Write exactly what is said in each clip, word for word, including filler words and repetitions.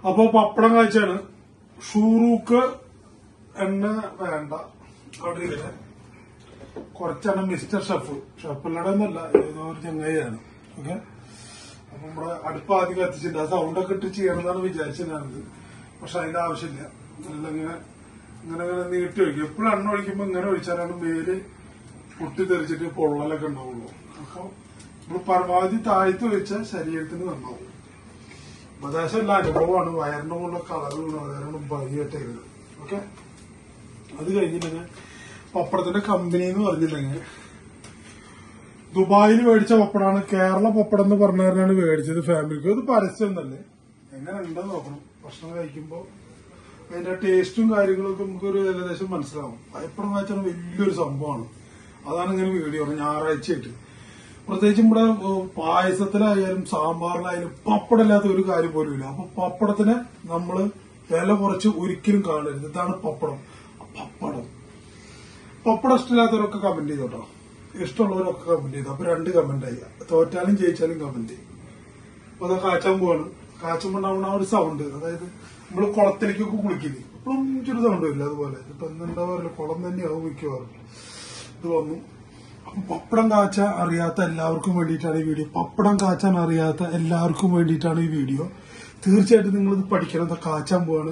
അപ്പൊ പപ്പടം കാഴ്ചയാണ്. ഷൂറൂക്ക് എണ്ണ വേണ്ട, അവിടെ ഇല്ല. കുറച്ചാണ് മിസ്റ്റർ ഷെഫ്, ഷെഫിലൂടെ ഒന്നല്ല, ഏതോ ഒരു ചങ്ങായിയാണ്. ഓക്കെ, അപ്പൊ നമ്മുടെ അടുപ്പ് ആദ്യം കത്തിച്ചിട്ട് ആ സൗണ്ടൊക്കെ ഇട്ട് ചെയ്യണമെന്നാണ് വിചാരിച്ചത്. പക്ഷെ അതിന്റെ ആവശ്യമില്ല. നല്ല ഇങ്ങനെ ഇങ്ങനെ ഇങ്ങനെ നീട്ടി ഒഴിക്കും. എപ്പോഴും എണ്ണ ഒഴിക്കുമ്പോ ഇങ്ങനെ ഒഴിച്ചാലാണ് മേല് പൊട്ടിത്തെറിച്ചിട്ട് പൊള്ളലൊക്കെ ഉണ്ടാവുള്ളൂ. അപ്പൊ നമ്മൾ പരമാവധി താഴ്ത്തി വെച്ചാൽ ശരീരത്തിന് നന്നാവും. ഉപദേശമല്ല, അനുഭവമാണ്. വയറിന്റെ മുകളിലെ കളറുകൾ അതാണ് ഭംഗിയായിട്ട്. ഓക്കെ, അത് കഴിഞ്ഞിട്ടുണ്ടെങ്കിൽ പപ്പടത്തിന്റെ കമ്പനി എന്ന് പറഞ്ഞിട്ടുണ്ടെങ്കിൽ ദുബായിൽ മേടിച്ച പപ്പടമാണ്. കേരള പപ്പടം എന്ന് പറഞ്ഞാണ് മേടിച്ചത് ഫാമിലിക്ക്. അത് പരസ്യം തന്നെ. എങ്ങനെ ഉണ്ടെന്ന് നോക്കണം. ഭക്ഷണം കഴിക്കുമ്പോൾ അതിന്റെ ടേസ്റ്റും കാര്യങ്ങളൊക്കെ നമുക്കൊരു ഏകദേശം മനസ്സിലാവും. പപ്പടം കഴിച്ചാൽ വലിയൊരു സംഭവമാണ്. അതാണ് ഇങ്ങനെ വീഡിയോ ഞായറാഴ്ചയായിട്ട്. പ്രത്യേകിച്ച് ഇവിടെ പായസത്തിലായാലും സാമ്പാറിലായാലും പപ്പടം ഇല്ലാത്ത ഒരു കാര്യം പോലും ഇല്ല. അപ്പൊ പപ്പടത്തിന് നമ്മള് വില കുറച്ച് ഒരിക്കലും കാണരുത്. ഇതാണ് പപ്പടം. പപ്പടം പപ്പടം ഇഷ്ടമില്ലാത്തവരൊക്കെ കമന്റ് ചെയ്തോട്ടോ, ഇഷ്ടമുള്ളവരൊക്കെ കമന്റ് ചെയ്തു. അപ്പൊ രണ്ട് കമന്റ് ആയി. തോറ്റാലും ജയിച്ചാലും കമന്റ് ചെയ്യും. അപ്പൊ അത് കാച്ചാൻ പോവാണ്. കാച്ചുമ്പോൾ ഉണ്ടാവുന്ന ആ ഒരു സൗണ്ട്, അതായത് നമ്മള് കുളത്തിലേക്കൊക്കെ കുളിക്കില്ലേ, ഇപ്പം ചെറു സൗണ്ട് വരില്ല. അതുപോലെ ഇപ്പൊ എന്താ കുളം തന്നെയാവും മിക്കവാറും. ഇത് വന്നു. അപ്പൊ പപ്പടം കാച്ചാൻ അറിയാത്ത എല്ലാവർക്കും വേണ്ടിയിട്ടാണ് ഈ വീഡിയോ. പപ്പടം കാച്ചാൻ അറിയാത്ത എല്ലാവർക്കും വേണ്ടിയിട്ടാണ് ഈ വീഡിയോ. തീർച്ചയായിട്ടും നിങ്ങൾ ഇത് പഠിക്കണം. ഇത് കാച്ചാൻ പോവാണ്.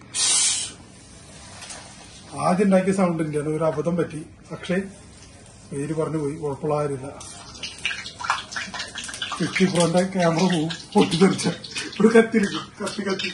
ആദ്യം ഉണ്ടാക്കിയ സൗണ്ട് ഇല്ല, ഒരു അബദ്ധം പറ്റി. പക്ഷേ പേര് പറഞ്ഞു പോയി, കുഴപ്പമുള്ള കാര്യമില്ല. ഫിഫ്റ്റി പ്രോന്റെ ക്യാമറ പോവും, പൊട്ടിത്തെറിച്ച ഒരു കത്തിരിക്കും. കത്തി കത്തി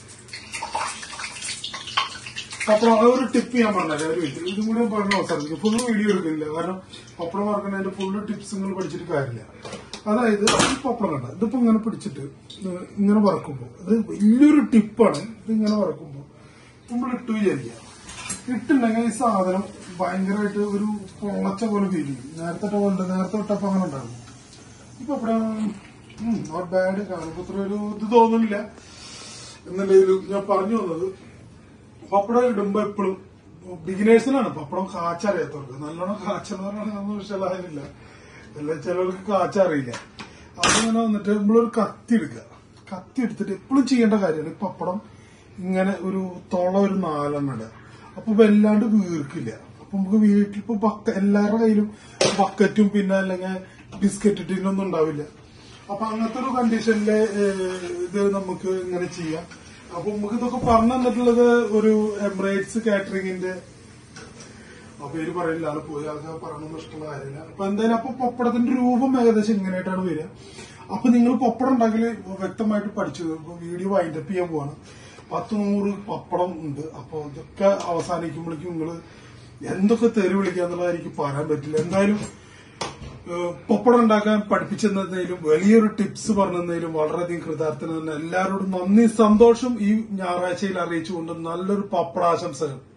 പപ്പടം ഒരു ടിപ്പ് ഞാൻ പറഞ്ഞത് ഒരു വീട്ടിൽ ഇതും കൂടി പറഞ്ഞ അവസരം ഫുള്ള് വീഡിയോ എടുക്കില്ല. കാരണം പപ്പടം വറക്കുന്നതിന്റെ ഫുള്ള് ടിപ്സ് നിങ്ങൾ പഠിച്ചിട്ട് കാര്യമില്ല. അതായത് ഈ പപ്പടം കണ്ട ഇതിപ്പോ ഇങ്ങനെ പിടിച്ചിട്ട് ഇങ്ങനെ വറക്കുമ്പോ അത് വലിയൊരു ടിപ്പാണ്. ഇത് ഇങ്ങനെ വറക്കുമ്പോ നമ്മൾ ഇട്ട് വിചാരിക്കുക. ഇട്ടുണ്ടെങ്കിൽ ഈ സാധനം ഭയങ്കരമായിട്ട് ഒരു പൊളച്ച പോലെ ഫീൽ ചെയ്യും. നേരത്തെ പോലെ നേരത്തെ ഇട്ടപ്പോ അങ്ങനെ ഉണ്ടാകും. ഇപ്പൊ ഇവിടെ നോട്ട് ബാഡ്. കാണുമ്പോ ഇത്ര ഒരു ഇത് തോന്നുന്നില്ല എന്നുണ്ടെങ്കിലും ഞാൻ പറഞ്ഞു വന്നത്, പപ്പടം ഇടുമ്പോ എപ്പോഴും ബിഗിനേഴ്സിനാണ് പപ്പടം കാച്ചറിയാത്തവർക്ക്. നല്ലോണം കാച്ചെന്ന് പറഞ്ഞാൽ വിഷയമില്ല. എല്ലാ ചിലവർക്ക് കാച്ചറിയില്ല. അതിങ്ങനെ വന്നിട്ട് നമ്മളൊരു കത്തി എടുക്കുക. കത്തി എടുത്തിട്ട് എപ്പോഴും ചെയ്യേണ്ട കാര്യമാണ് ഈ പപ്പടം ഇങ്ങനെ ഒരു തൊള ഒരു നാലെണ്ണം ഇടുക. അപ്പൊ വല്ലാണ്ട് വീർക്കില്ല. അപ്പൊ നമുക്ക് വീട്ടിൽ ഇപ്പൊ ബക്ക എല്ലാവരുടെ കയ്യിലും ബക്കറ്റും പിന്നെ അല്ലെങ്കിൽ ബിസ്ക്കറ്റ് ടിന്നൊന്നും ഉണ്ടാവില്ല. അപ്പൊ അങ്ങനത്തെ ഒരു കണ്ടീഷനില് ഇത് നമുക്ക് ഇങ്ങനെ ചെയ്യാം. അപ്പൊ നമുക്ക് ഇതൊക്കെ പറഞ്ഞു തന്നിട്ടുള്ളത് ഒരു എമിറേറ്റ്സ് കാറ്ററിംഗിന്റെ പേര് പറയില്ല, ആള് പോയി ആകെ പറഞ്ഞൊന്നും ഇഷ്ടമുള്ള കാര്യമില്ല. അപ്പൊ എന്തായാലും അപ്പൊ പപ്പടത്തിന്റെ രൂപം ഏകദേശം ഇങ്ങനെയായിട്ടാണ് വരിക. അപ്പൊ നിങ്ങൾ പപ്പടം ഉണ്ടാക്കല് വ്യക്തമായിട്ട് പഠിച്ചു. വീഡിയോ വൈൻഡപ്പ് ചെയ്യാൻ പോവാണ്. പത്ത് നൂറ് പപ്പടം ഉണ്ട്. അപ്പൊ ഇതൊക്കെ അവസാനിക്കുമ്പോഴേക്കും നിങ്ങള് എന്തൊക്കെ തെറി വിളിക്കാന്നുള്ളത് എനിക്ക് പറയാൻ പറ്റില്ല. എന്തായാലും പപ്പടം ഉണ്ടാക്കാൻ പഠിപ്പിച്ചെന്നതിലും വലിയൊരു ടിപ്സ് പറഞ്ഞതിലും വളരെയധികം കൃതാർത്ഥന തന്നെ. എല്ലാവരോടും നന്ദി, സന്തോഷം ഈ ഞായറാഴ്ചയിൽ അറിയിച്ചുകൊണ്ട് നല്ലൊരു പപ്പടാശംസകൾ.